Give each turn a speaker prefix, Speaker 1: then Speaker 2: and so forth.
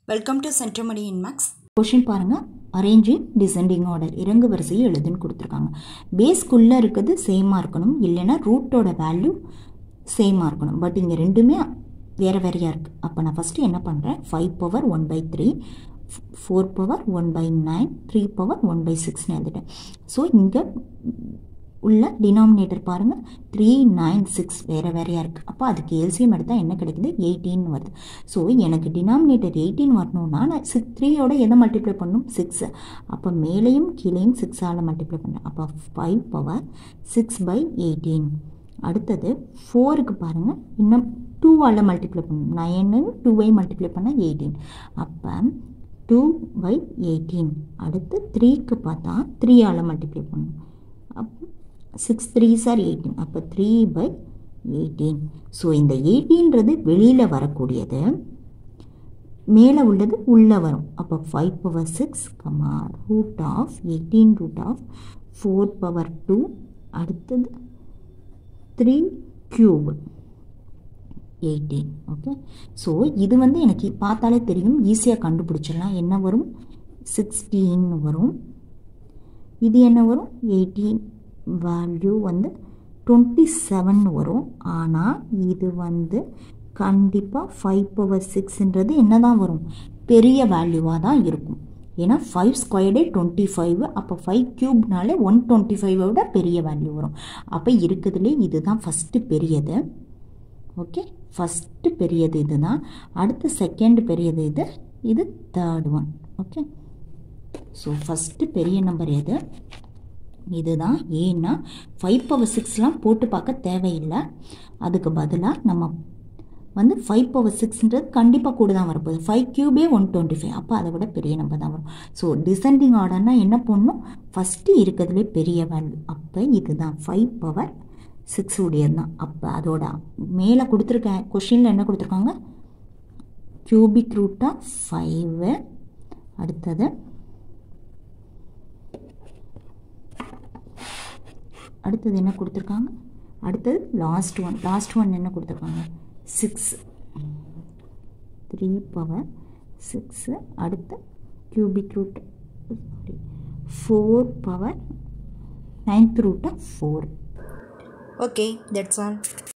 Speaker 1: Welcome to சென்டர்மடி in maths.
Speaker 2: Question பாருங்கள், arrange in descending order, இறங்கு வரிசையை எழுதுன்னு கொடுத்துருக்காங்க. பேஸ்க்குள்ளே இருக்கிறது சேமாக இருக்கணும், இல்லைன்னா ரூட்டோட வேல்யூ சேமாக இருக்கணும். பட் இங்கே ரெண்டுமே வேறு வேறையாக இருக்குது. அப்போ நான் ஃபஸ்ட்டு என்ன பண்ணுறேன், 5 பவர் 1/3, 4 பவர் 1/9, 3 பவர் 1/6ன்னு எழுதிட்டேன். ஸோ இங்கே உள்ள டினாமினேட்டர் பாருங்கள், 3, 9, 6 வேறு வேறையாக இருக்குது. அப்போ அதுக்கு எல்சிஎம் எடுத்தால் என்ன கிடைக்குது, 18 வருது. ஸோ எனக்கு டினாமினேட்டர் 18 வரணும்னா நான் 3யோட எதை மல்டிப்ளை பண்ணணும், 6. அப்போ மேலேயும் கீழேயும் 6ஆல் மல்டிப்ளை பண்ணேன். அப்போ 5 பவர் 6/18. அடுத்தது 4க்கு பாருங்கள், இன்னும் 2ஆல் மல்டிப்ளை பண்ணணும். 9 2ஐ மல்டிப்ளை பண்ணால் 18. அப்போ 2/18. அடுத்து 3க்கு பார்த்தா 3ஆல் மல்டிப்ளை பண்ணணும். அப்போ 6 3s are 18. அப்போ 3/18. ஸோ இந்த 18ன்றது வெளியில் வரக்கூடியது, மேலே உள்ளது உள்ளே வரும். அப்போ 5 power 6, root of 18 root of 4 power 2, அடுத்தது 3 கியூப் 18. ஓகே, ஸோ இது வந்து எனக்கு பார்த்தாலே தெரியும், ஈஸியாக கண்டுபிடிச்சிடலாம். என்ன வரும், 16 வரும். இது என்ன வரும், 18 வேல்யூ வந்து 27 வரும். ஆனால் இது வந்து கண்டிப்பாக 5 பவர் 6ன்றது என்ன தான் வரும், பெரிய வேல்யூவாக தான் இருக்கும். ஏன்னா 5 ஸ்கொயர்டே 25. அப்போ 5 கியூப்னாலே 125 விட பெரிய வேல்யூ வரும். அப்போ இருக்குதுலே இதுதான் ஃபஸ்ட்டு பெரியது. ஓகே, ஃபஸ்ட்டு பெரியது இது தான். அடுத்து செகண்ட் பெரியது இது, இது third one. Okay, so first பெரிய நம்பர் எது, இதுதான். ஏன்னா 5 பவர் 6லாம் போட்டு பார்க்க தேவையில்லை. அதுக்கு பதிலாக நம்ம வந்து 5 பவர் 6ன்றது கண்டிப்பாக கூட தான் வரப்போகுது. 5 கியூபே 125. அப்போ அதை விட பெரிய நம்பர் தான் வரும். ஸோ டிசெண்டிங் ஆர்டர்னால் என்ன பண்ணணும், ஃபஸ்ட்டு இருக்கிறதுலே பெரிய வேல்யூ. அப்போ இதுதான் 5 பவர் 6 உடையது தான். அப்போ அதோட மேலே கொடுத்துருக்க கொஷினில் என்ன கொடுத்துருக்காங்க, கியூபிக் ரூட்டாக 5. அடுத்தது என்ன கொடுத்துருக்காங்க, அடுத்தது லாஸ்ட் ஒன் என்ன கொடுத்துருக்காங்க, 6, 3 பவர் 6. அடுத்து cubic root 4 power 9th root 4.
Speaker 1: Okay, that's all.